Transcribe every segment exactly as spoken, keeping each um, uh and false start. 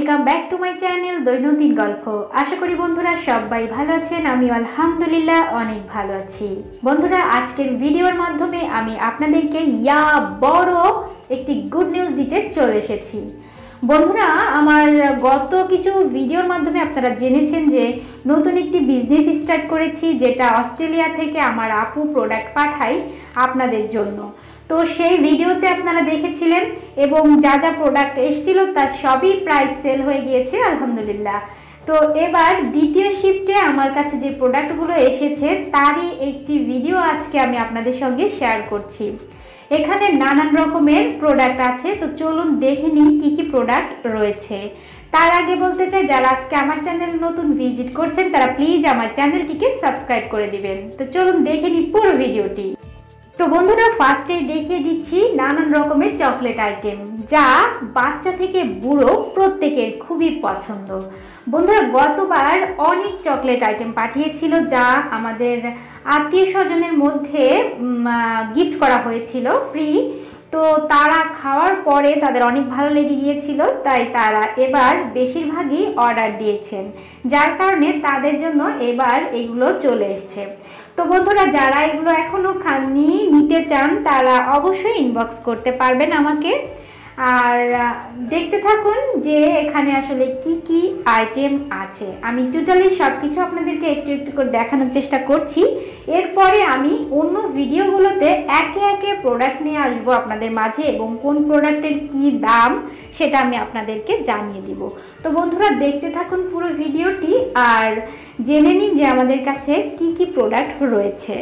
Welcome back to my channel দৈনন্দিন গল্প। আশা করি বন্ধুরা সবাই ভালো আছেন। আমি আলহামদুলিল্লাহ অনেক ভালো আছি। বন্ধুরা, আজকের ভিডিওর মাধ্যমে আমি আপনাদেরকে ইয়া বড় একটি গুড নিউজ দিতে চলে এসেছি। বন্ধুরা, আমার গত কিছু ভিডিওর মাধ্যমে আপনারা জেনেছেন যে নতুন একটি বিজনেস স্টার্ট করেছি, যেটা অস্ট্রেলিয়া থেকে আমার আপু প্রোডাক্ট পাঠায় আপনাদের জন্য। তো সেই ভিডিওতে আপনারা দেখেছিলেন এবং যা যা প্রোডাক্ট এসেছিল তার সবই প্রাইস সেল হয়ে গিয়েছে আলহামদুলিল্লাহ। তো এবার দ্বিতীয় শিফটে আমার কাছে যে প্রোডাক্টগুলো এসেছে তারই একটি ভিডিও আজকে আমি আপনাদের সঙ্গে শেয়ার করছি। এখানে নানান রকমের প্রোডাক্ট আছে, তো চলুন দেখে নিই কী কী প্রোডাক্ট রয়েছে। তার আগে বলতে চাই, যারা আজকে আমার চ্যানেল নতুন ভিজিট করছেন তারা প্লিজ আমার চ্যানেলটিকে সাবস্ক্রাইব করে দিবেন। তো চলুন দেখে নিই পুরো ভিডিওটি। তো বন্ধুরা, ফার্স্টে দেখিয়ে দিচ্ছি নানান রকমের চকলেট আইটেম, যা বাচ্চা থেকে বুড়ো প্রত্যেকের খুবই পছন্দ। বন্ধুরা, গতবার অনেক চকলেট আইটেম পাঠিয়েছিল, যা আমাদের আত্মীয় স্বজনের মধ্যে গিফট করা হয়েছিল ফ্রি। তো তারা খাওয়ার পরে তাদের অনেক ভালো লেগে গিয়েছিল, তাই তারা এবার বেশিরভাগই অর্ডার দিয়েছেন, যার কারণে তাদের জন্য এবার এগুলো চলে এসছে। তো বন্ধুরা, যারা এগুলো এখনও খাননি, নিতে চান, তারা অবশ্যই ইনবক্স করতে পারবেন আমাকে। আর দেখতে থাকুন যে এখানে আসলে কি কি আইটেম আছে। আমি টোটালি সব কিছু আপনাদেরকে একটু একটু করে দেখানোর চেষ্টা করছি। এরপরে আমি অন্য ভিডিওগুলোতে একে একে প্রোডাক্ট নিয়ে আসবো আপনাদের মাঝে, এবং কোন প্রোডাক্টের কি দাম সেটা আমি আপনাদেরকে জানিয়ে দিব। তো বন্ধুরা, দেখতে থাকুন পুরো ভিডিওটি আর জেনে নিন যে আমাদের কাছে কি কি প্রোডাক্ট রয়েছে।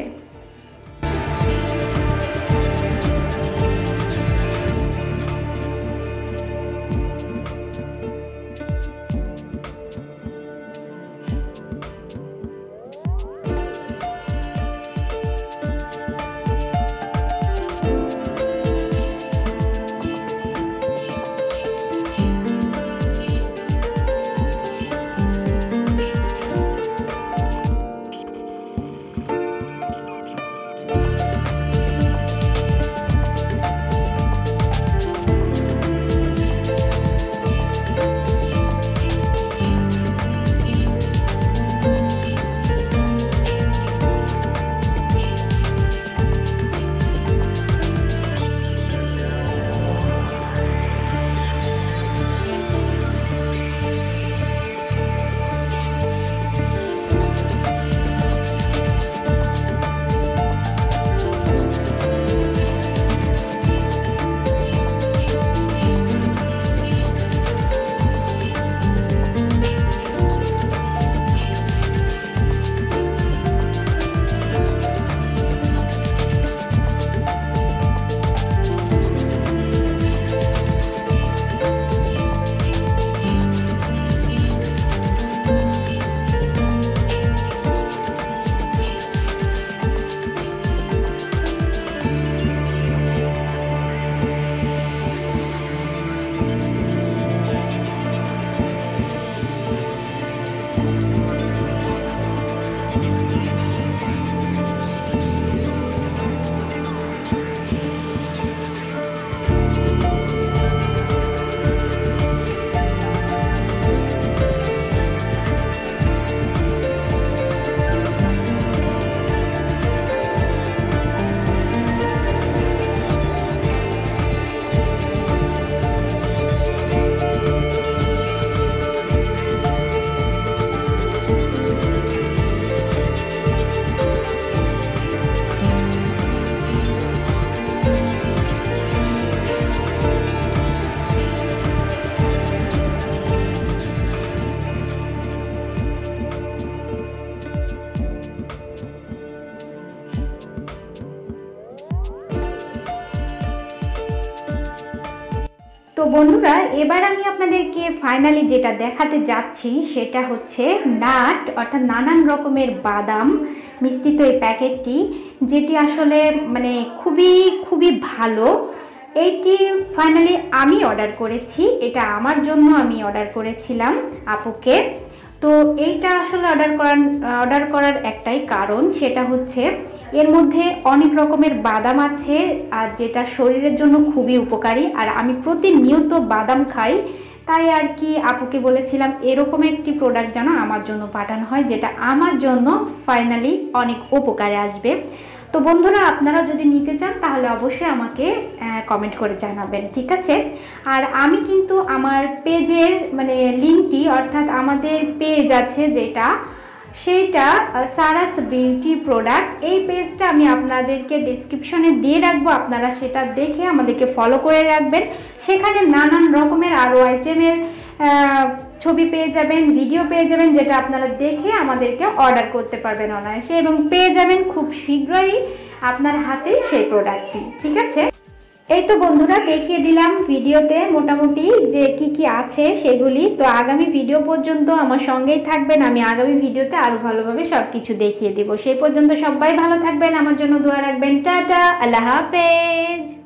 তো বন্ধুরা, এবার আমি আপনাদেরকে ফাইনালি যেটা দেখাতে যাচ্ছি সেটা হচ্ছে নাট, অর্থাৎ নানান রকমের বাদাম মিশ্রিত এই প্যাকেটটি, যেটি আসলে মানে খুবই খুবই ভালো। এইটি ফাইনালি আমি অর্ডার করেছি, এটা আমার জন্য আমি অর্ডার করেছিলাম আপুকে। তো এইটা আসলে অর্ডার করার অর্ডার করার একটাই কারণ, সেটা হচ্ছে এর মধ্যে অনেক রকমের বাদাম আছে, আর যেটা শরীরের জন্য খুবই উপকারী। আর আমি প্রতিনিয়ত বাদাম খাই, তাই আর কি আপুকে বলেছিলাম এরকম একটি প্রোডাক্ট যেন আমার জন্য পাঠানো হয়, যেটা আমার জন্য ফাইনালি অনেক উপকারে আসবে। তো বন্ধুরা আপনারা যদি নিতে চান তাহলে অবশ্যই আমাকে কমেন্ট করে জানাবেন, ঠিক আছে। আর আমি কিন্তু আমার পেজের মানে লিঙ্কটি, অর্থাৎ আমাদের পেজ আছে যেটা, সেইটা সারাস বিউটি প্রোডাক্ট, এই পেজটা আমি আপনাদেরকে ডেসক্রিপশনে দিয়ে রাখবো। আপনারা সেটা দেখে আমাদেরকে ফলো করে রাখবেন। সেখানে নানান রকমের আরও আইটেমের ছবি পেয়ে যাবেন, ভিডিও পেয়ে যাবেন, যেটা আপনারা দেখে আমাদেরকে অর্ডার করতে পারবেন অনায়াসে, এবং পেয়ে যাবেন খুব শীঘ্রই আপনার হাতেই সেই প্রোডাক্টটি, ঠিক আছে। এই তো বন্ধুরা দেখিয়ে দিলাম ভিডিওতে মোটামুটি যে কি কি আছে সেগুলি। তো আগামী ভিডিও পর্যন্ত আমার সঙ্গেই থাকবেন, আমি আগামী ভিডিওতে আরো ভালোভাবে সব কিছু দেখিয়ে দেব। সেই পর্যন্ত সবাই ভালো থাকবেন, আমার জন্য দোয়া রাখবেন। টাটা, আল্লাহ হাফেজ।